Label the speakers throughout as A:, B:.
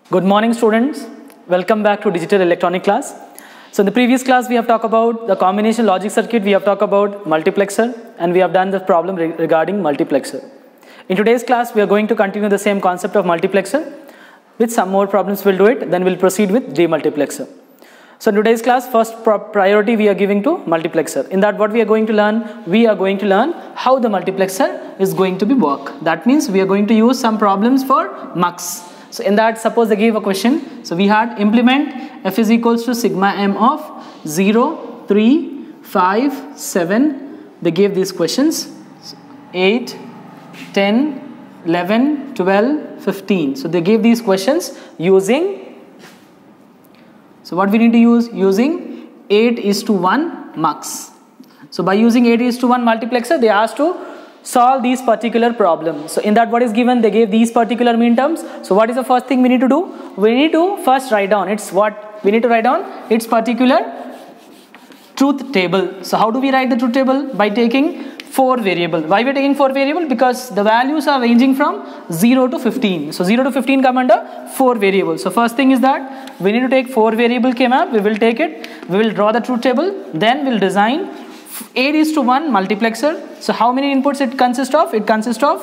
A: Good morning, students. Welcome back to digital electronic class. So in the previous class we have talked about the combination logic circuit, we have talked about multiplexer, and we have done the problem regarding multiplexer. In today's class we are going to continue the same concept of multiplexer. With some more problems we'll do it, then we'll proceed with demultiplexer. So in today's class, first priority we are giving to multiplexer. In that, what we are going to learn? We are going to learn how the multiplexer is going to be work. That means we are going to use some problems for mux. So in that, suppose they gave a question. So we had implement f is equals to sigma m of 0, 3, 5, 7. They gave these questions 8, 10, 11, 12, 15. So they gave these questions using, so what we need to use? Using 8:1 mux. So by using 8:1 multiplexer, they asked to solve these particular problems. So in that, what is given? They gave these particular mean terms. So what is the first thing we need to do? We need to first write down, it's what we need to write down, its particular truth table. So how do we write the truth table? By taking 4 variable. Why we are taking 4 variable? Because the values are ranging from 0 to 15. So 0 to 15 come under 4 variables. So first thing is that we need to take 4 variable came up. We will take it. We will draw the truth table. Then we'll design 8:1 multiplexer. So how many inputs it consists of? It consists of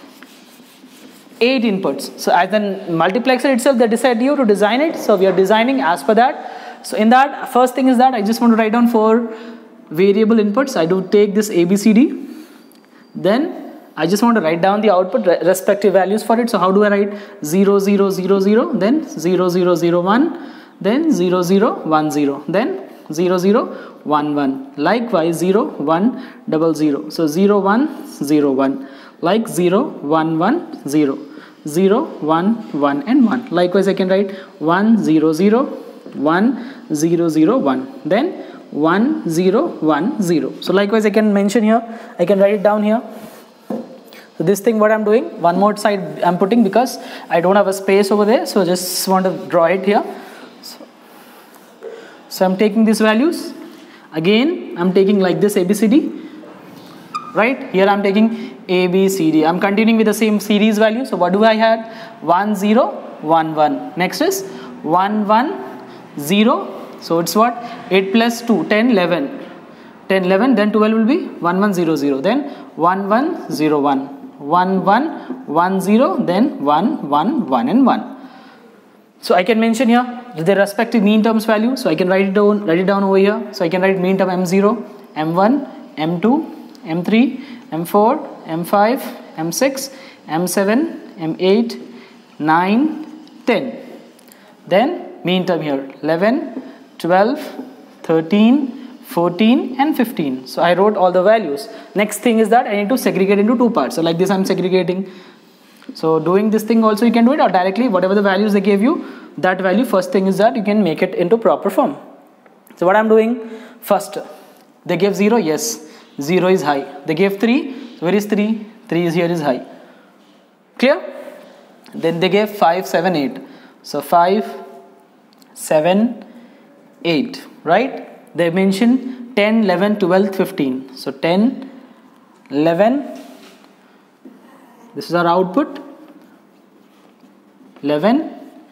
A: 8 inputs. So as the multiplexer itself, they decide you to design it. So we are designing as per that. So in that, first thing is that I just want to write down 4 variable inputs. I do take this ABCD. Then I just want to write down the output respective values for it. So how do I write? 0, 0, 0, 0, then 0, 0, 0, 1, then 0, 0, 1, 0, then 0, 0, 1, 1. Likewise 0, 1, 0, 0. So 0, 1, 0, 1. Like 0, 1, 1, 0. 0, 1, 1 and 1. Likewise I can write 1, 0, 0, 1, 0, 0, 1. Then 1, 0, 1, 0. So likewise I can mention here, I can write it down here. So this thing what I'm doing, one more side I'm putting because I don't have a space over there. So just want to draw it here. So I'm taking these values. Again, I'm taking like this ABCD. Right? Here I'm taking ABCD. I'm continuing with the same series value. So what do I have? 1, 0, 1, 1. Next is 1, 1, 0. So it's what? 8 plus 2, 10, 11. 10, 11, then 12 will be 1, 1, 0, 0. Then 1, 1, 0, 1. 1, 1, 1, 0. Then 1, 1, 1 and 1. So I can mention here the respective mean terms value. So I can write it down over here. So I can write mean term M0, M1, M2, M3, M4, M5, M6, M7, M8, 9, 10. Then mean term here 11, 12, 13, 14 and 15. So I wrote all the values. Next thing is that I need to segregate into 2 parts. So like this I'm segregating. So doing this thing also you can do it, or directly whatever the values they gave you, that value, first thing is that you can make it into proper form. So what I'm doing, first they gave 0, yes, 0 is high. They gave 3, so where is 3? 3 is here is high. Clear? Then they gave 5, 7, 8. So 5, 7, 8, right? They mentioned 10, 11, 12, 15. So 10, 11, this is our output, 11,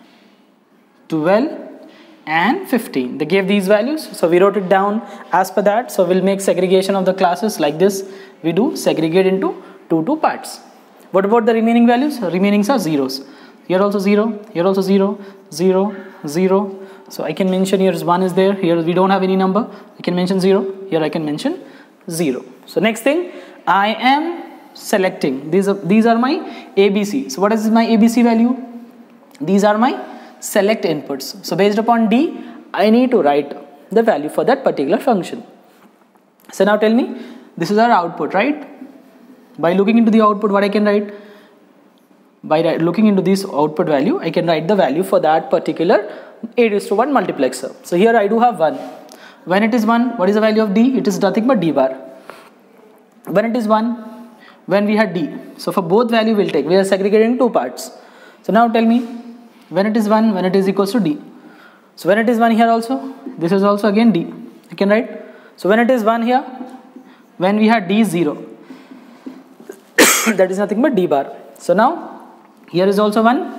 A: 12 and 15. They gave these values. So we wrote it down as per that. So we'll make segregation of the classes like this. We do segregate into 2 parts. What about the remaining values? Remaining are zeros. Here also 0, here also 0, 0, 0. So I can mention here is 1 is there. Here we don't have any number. I can mention 0. Here I can mention 0. So next thing, I am selecting. These are my ABC. So what is my ABC value? These are my select inputs. So based upon D, I need to write the value for that particular function. So now tell me, this is our output, right? By looking into the output, what I can write? By looking into this output value, I can write the value for that particular 8:1 multiplexer. So here I do have 1. When it is 1, what is the value of D? It is nothing but D bar. When it is 1, when we had D. So for both value we'll take. We are segregating 2 parts. So now tell me, when it is 1, when it is equals to D. So when it is 1 here also, this is also again D. I can write. So when it is 1 here, when we had D is 0. that is nothing but D bar. So now here is also 1,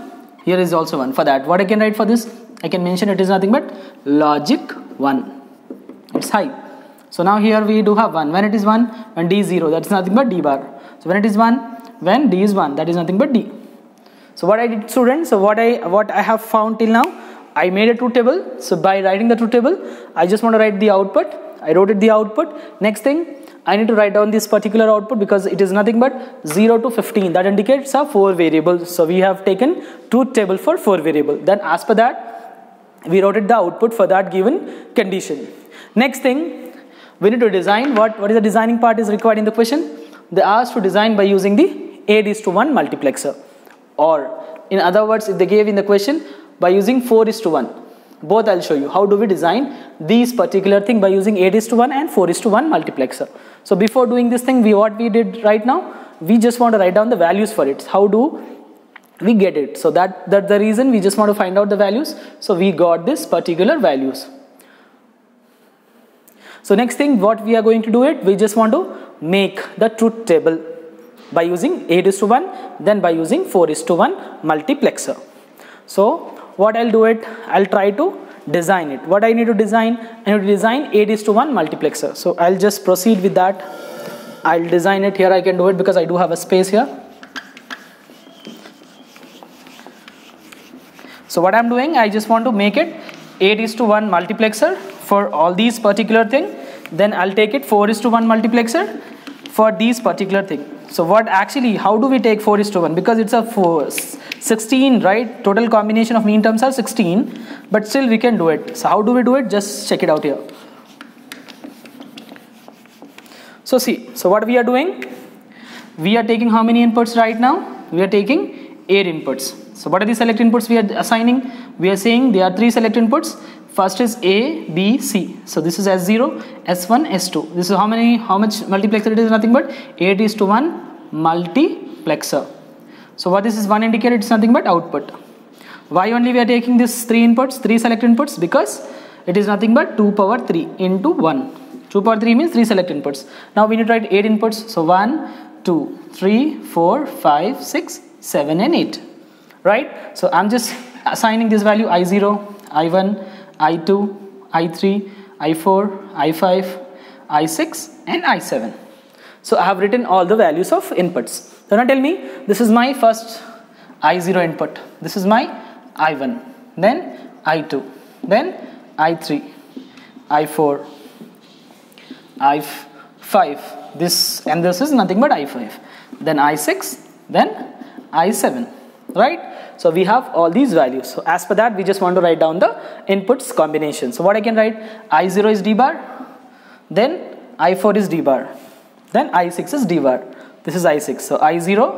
A: here is also 1. For that, what I can write for this? I can mention it is nothing but logic 1. It's high. So now here we do have 1. When it is 1, when D is 0, that's nothing but D bar. So when it is 1, when D is 1, that is nothing but D. So what I did, students, so what I have found till now, I made a truth table. So by writing the truth table, I just want to write the output. I wrote it the output. Next thing, I need to write down this particular output because it is nothing but 0 to 15. That indicates a 4 variables. So we have taken truth table for 4 variable. Then as per that, we wrote it the output for that given condition. Next thing, we need to design what is the designing part is required in the question. They asked to design by using the 8:1 multiplexer, or in other words, if they gave in the question by using 4:1. Both I'll show you how do we design these particular thing by using 8:1 and 4:1 multiplexer. So before doing this thing, what we did right now, we just want to write down the values for it. How do we get it? So that's the reason we just want to find out the values. So we got this particular values. So next thing, what we are going to do it, we just want to make the truth table by using 8:1, then by using 4:1 multiplexer. So what I'll do it, I'll try to design it. What I need to design, I need to design 8:1 multiplexer. So I'll just proceed with that. I'll design it here. I can do it because I do have a space here. So what I'm doing, I just want to make it 8:1 multiplexer for all these particular thing. Then I'll take it 4:1 multiplexer for these particular thing. So what actually, how do we take 4:1? Because it's a 16, right? Total combination of mean terms are 16, but still we can do it. So how do we do it? Just check it out here. So see, so what we are doing, we are taking how many inputs right now? We are taking 8 inputs. So what are the select inputs we are assigning? We are saying there are 3 select inputs. First is A, B, C. So this is S0, S1, S2. This is how much multiplexer it is? Nothing but 8:1 multiplexer. So what this is 1 indicator, it's nothing but output. Why only we are taking this 3 inputs, 3 select inputs? Because it is nothing but 2 power 3 into 1. 2 power 3 means 3 select inputs. Now we need to write 8 inputs. So 1, 2, 3, 4, 5, 6, 7 and 8. Right? So I'm just assigning this value I0, I1, I2, I3, I4, I5, I6 and I7. So I have written all the values of inputs. So now tell me, this is my first I0 input. This is my I1, then I2, then I3, I4, I5, this is nothing but I5, then I6, then I7, right? So we have all these values. So as per that, we just want to write down the inputs combination. So what I can write, I0 is D bar, then I4 is D bar, then I6 is D bar. This is I6. So I0,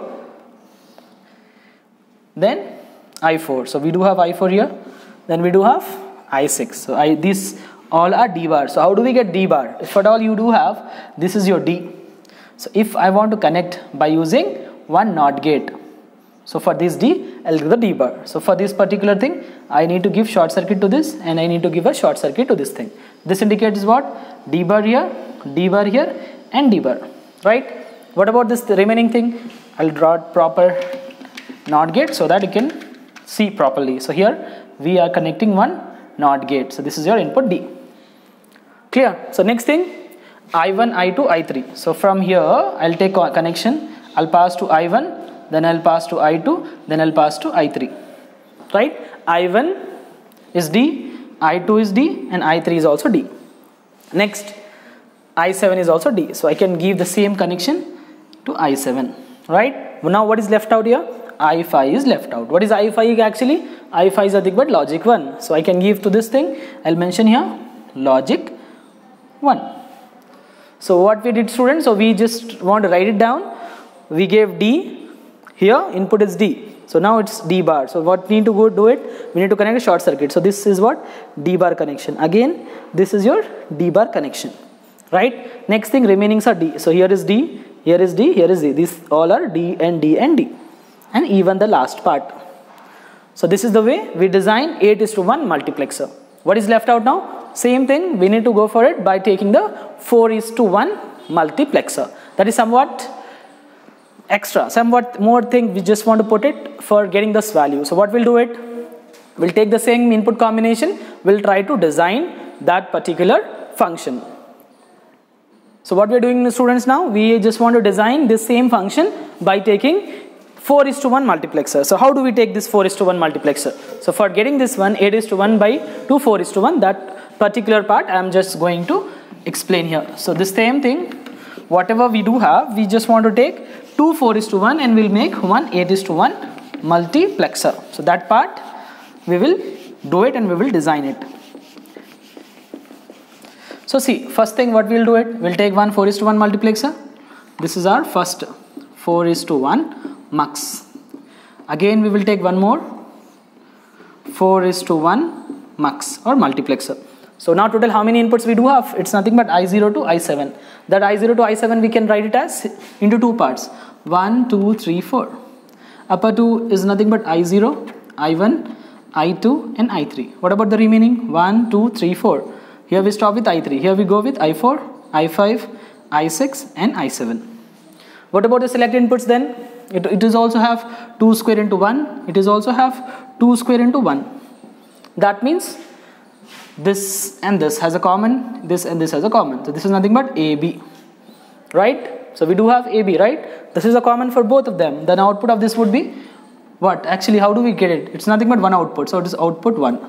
A: then I4. So we do have I4 here, then we do have I6. So these all are D bar. So how do we get D bar? If at all you do have, this is your D. So if I want to connect by using one NOT gate, so for this D, I'll give the D bar. So for this particular thing, I need to give short circuit to this, and I need to give a short circuit to this thing. This indicates what? D bar here, and D bar, right? What about this remaining thing? I'll draw proper NOT gate so that you can see properly. So here we are connecting one NOT gate. So this is your input D. Clear? So next thing, I1, I2, I3. So from here, I'll take a connection. I'll pass to I1. Then I'll pass to I2, then I'll pass to I3, right? I1 is D, I2 is D, and I3 is also D. Next, I7 is also D. So I can give the same connection to I7, right? Now what is left out here? I5 is left out. What is I5 actually? I5 is nothing but logic 1. So I can give to this thing, I'll mention here, logic 1. So what we did, students, so we just want to write it down. We gave D. Here input is D, so now it's D bar. So what we need to go do it, we need to connect a short circuit. So this is what? D bar connection. Again, this is your D bar connection, right? Next thing, remainings are D. So here is D, here is D, here is D. These all are D and D and D, and even the last part. So this is the way we design 8:1 multiplexer. What is left out now? Same thing, we need to go for it by taking the 4:1 multiplexer. That is somewhat extra, somewhat more thing we just want to put it for getting this value. So what we'll do it, we'll take the same input combination, we'll try to design that particular function. So what we're doing, students, now we just want to design this same function by taking 4:1 multiplexer. So how do we take this 4:1 multiplexer? So for getting this one 8:1 by 2 4:1, that particular part I am just going to explain here. So this same thing, whatever we do have, we just want to take 2 4:1 and we'll make one 8:1 multiplexer. So that part we will do it and we will design it. So see, first thing what we'll do it, we'll take one 4:1 multiplexer. This is our first 4:1 mux. Again we will take one more 4:1 mux or multiplexer. So now total how many inputs we do have? It's nothing but I0 to I7. That I0 to I7 we can write it as into two parts. 1, 2, 3, 4. Upper 2 is nothing but I0, I1, I2 and I3. What about the remaining? 1, 2, 3, 4. Here we stop with I3. Here we go with I4, I5, I6 and I7. What about the select inputs then? It is also have 2 square into 1. It is also have 2 square into 1. That means this and this has a common, this and this has a common. So this is nothing but AB, right? So we do have AB, right? This is a common for both of them. Then output of this would be what? Actually, how do we get it? It's nothing but one output. So it is output 1.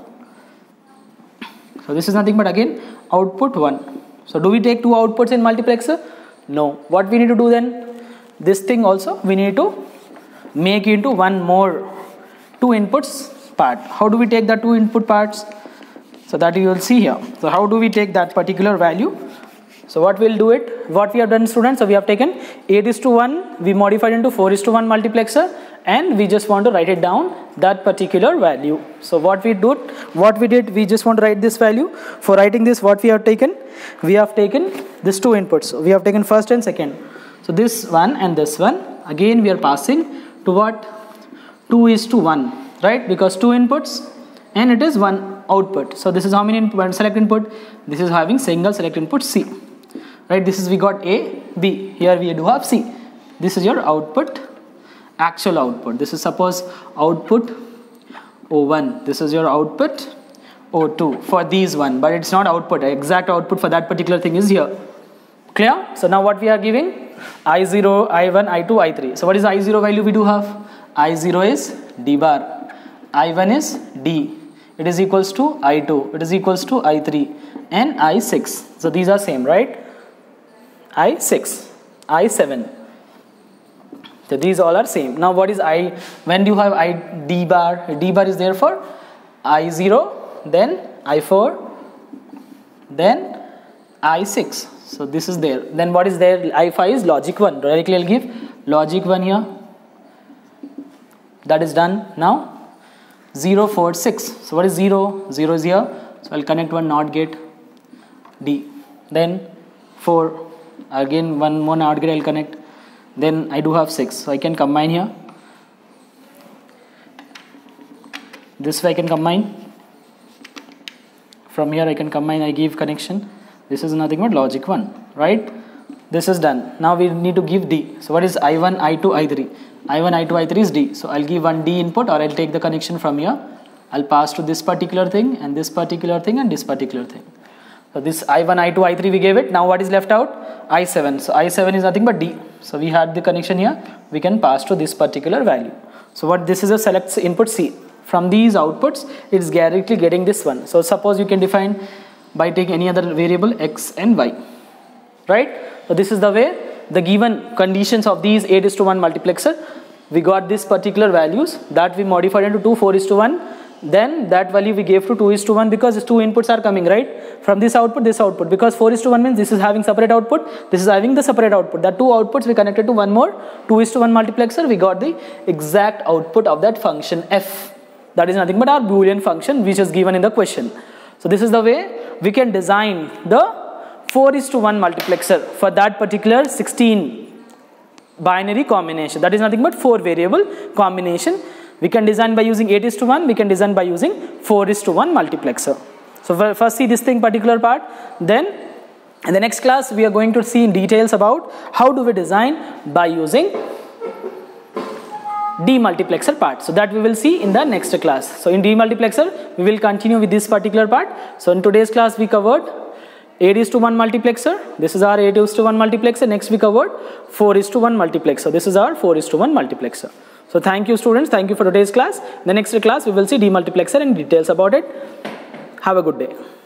A: So this is nothing but again output 1. So do we take two outputs in multiplexer? No. What we need to do then? This thing also we need to make into one more 2 inputs part. How do we take the 2 input parts? So that you will see here. So how do we take that particular value? So what we'll do it, what we have done, students, so we have taken 8:1, we modified into 4:1 multiplexer and we just want to write it down that particular value. So what we did, we just want to write this value. For writing this, what we have taken this 2 inputs. So we have taken first and second. So this one and this one, again we are passing to what? 2:1, right? Because 2 inputs and it is 1 output. So this is how many input? Select input. This is having single select input C, right? This is we got A, B. Here we do have C. This is your output, actual output. This is suppose output O1. This is your output O2 for these one, but it's not output. Exact output for that particular thing is here. Clear? So now what we are giving? I0, I1, I2, I3. So what is I0 value we do have? I0 is D bar. I1 is D. It is equals to I2. It is equals to I3 and I6. So these are same, right? I6, I7. So these all are same. Now what is I? When do you have I D bar? D bar is there for I0, then I4, then I6. So this is there. Then what is there? I5 is logic 1. Directly I'll give logic 1 here. That is done. Now 0, 4, 6. So what is 0? 0 is here. So I'll connect one NOT gate D. Then 4. Again one more NOT gate I'll connect. Then I do have 6. So I can combine here. This way I can combine. From here I can combine. I give connection. This is nothing but logic 1, right? This is done. Now we need to give D. So what is I1, I2, I3? I1, I2, I3 is D. So I'll give one D input, or I'll take the connection from here. I'll pass to this particular thing and this particular thing and this particular thing. So this I1, I2, I3 we gave it. Now what is left out? I7. So I7 is nothing but D. So we had the connection here. We can pass to this particular value. So what this is a select input C. From these outputs, it's directly getting this one. So suppose you can define by taking any other variable X and Y, right? So this is the way the given conditions of these 8:1 multiplexer, we got this particular values that we modified into 2 4:1. Then that value we gave to 2:1 because these 2 inputs are coming, right? From this output, because 4:1 means this is having separate output, this is having the separate output. That 2 outputs we connected to one more 2:1 multiplexer. We got the exact output of that function F. That is nothing but our Boolean function which is given in the question. So this is the way we can design the 4:1 multiplexer for that particular 16 binary combination. That is nothing but 4 variable combination. We can design by using 8:1. We can design by using 4:1 multiplexer. So first see this thing particular part. Then in the next class we are going to see in details about how do we design by using demultiplexer part. So that we will see in the next class. So in demultiplexer, we will continue with this particular part. So in today's class, we covered 8:1 multiplexer. This is our 8:1 multiplexer. Next we covered 4:1 multiplexer. This is our 4:1 multiplexer. So thank you students. Thank you for today's class. In the next class, we will see demultiplexer and details about it. Have a good day.